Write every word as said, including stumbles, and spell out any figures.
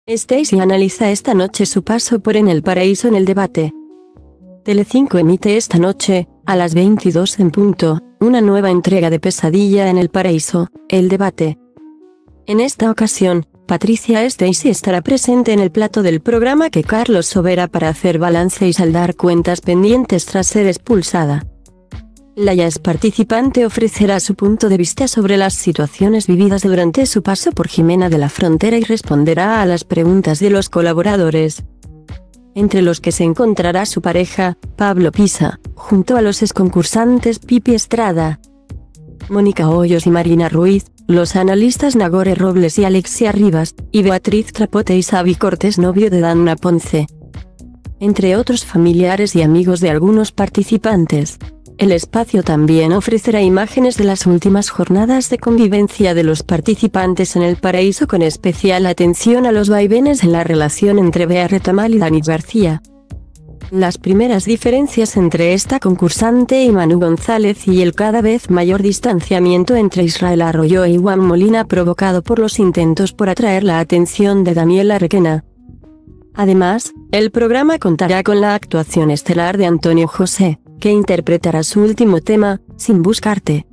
Stacy analiza esta noche su paso por En el Paraíso en el debate. Telecinco emite esta noche, a las veintidós en punto, una nueva entrega de Pesadilla en el Paraíso, el debate. En esta ocasión, Patricia Stacy estará presente en el plato del programa que Carlos Sobera para hacer balance y saldar cuentas pendientes tras ser expulsada. La ya ex participante ofrecerá su punto de vista sobre las situaciones vividas durante su paso por Jimena de la Frontera y responderá a las preguntas de los colaboradores, entre los que se encontrará su pareja, Pablo Pisa, junto a los exconcursantes Pipi Estrada, Mónica Hoyos y Marina Ruiz, los analistas Nagore Robles y Alexia Rivas, y Beatriz Trapote y Xavi Cortés, novio de Dana Ponce, entre otros familiares y amigos de algunos participantes. El espacio también ofrecerá imágenes de las últimas jornadas de convivencia de los participantes en El Paraíso, con especial atención a los vaivenes en la relación entre Bea Retamal y Dani García. Las primeras diferencias entre esta concursante y Manu González y el cada vez mayor distanciamiento entre Israel Arroyo y Juan Molina provocado por los intentos por atraer la atención de Daniela Requena. Además, el programa contará con la actuación estelar de Antonio José, que interpretará su último tema, Sin Buscarte.